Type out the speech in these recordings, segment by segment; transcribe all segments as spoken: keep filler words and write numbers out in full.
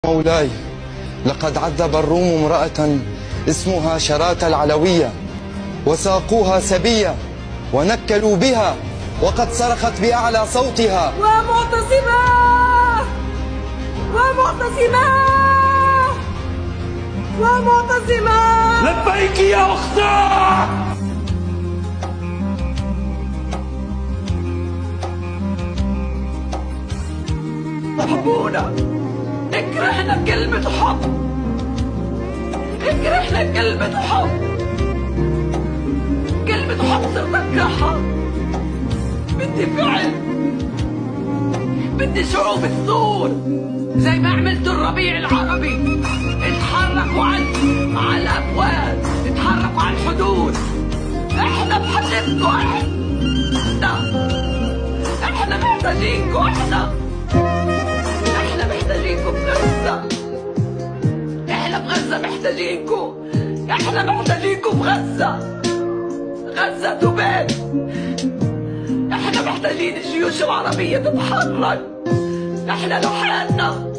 مولاي، لقد عذب الروم امرأة اسمها شراة العلوية، وساقوها سبية ونكلوا بها، وقد صرخت بأعلى صوتها: ومعتصمة ومعتصمة ومعتصمة. لبيك يا أختاه. حبونا، اكرهنا كلمة حب، اكرهنا كلمة حب، كلمة حب صرت اكرهها. بدي فعل، بدي شعوب الثور زي ما عملتوا الربيع العربي، اتحركوا على على الابواب، اتحركوا على الحدود. احنا بحاجتكم، احنا احنا محتاجينكم، احنا احنا محتاجينكم بغزة، احنا بغزة محتاجينكم، احنا محتاجينكم بغزة. غزة تبات، احنا محتاجين الجيوش العربية تتحرك، احنا لحالنا.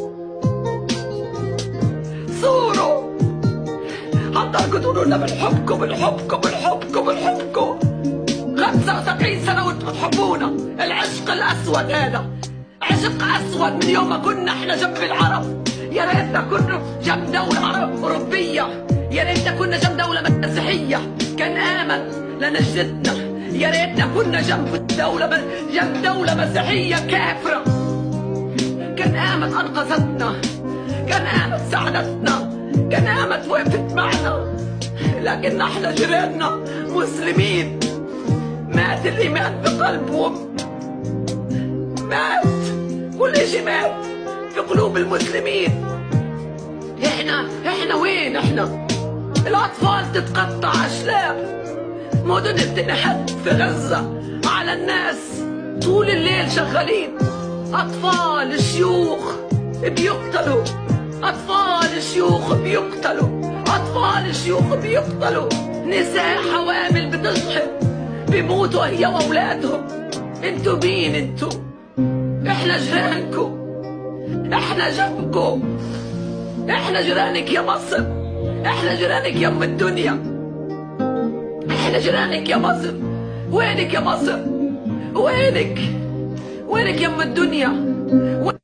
صوروا حضركم تقولوا لنا بنحبكم بنحبكم بنحبكم بنحبكم. خمسة وسبعين سنة وانتم بتحبونا. العشق الأسود هذا عشق أسود من يوم ما كنا احنا جنب العرب. يا ريتنا كنا جنب دولة عرب أوروبية، يا ريتنا كنا جنب دولة مسيحية كان آمن لنجدتنا. يا ريتنا كنا جنب دولة جنب دولة مسيحية كافرة كان آمن أنقذتنا، كان آمن ساعدتنا، كان آمن وقفت معنا. لكن احنا جيراننا مسلمين، مات الإيمان بقلبهم، مات كل شيء، مات في قلوب المسلمين. احنا احنا وين احنا؟ الأطفال تتقطع أشلاء، مدن بتنحت في غزة على الناس طول الليل شغالين. أطفال شيوخ بيقتلوا، أطفال شيوخ بيقتلوا، أطفال شيوخ بيقتلوا، نساء حوامل بتزحف بيموتوا هي وأولادهم. انتوا مين انتوا؟ احنا جيرانكم، احنا جنبكم، احنا جيرانك يا مصر، احنا جيرانك يا ام الدنيا، احنا جيرانك يا مصر. وينك يا مصر؟ وينك؟ وينك يا ام الدنيا؟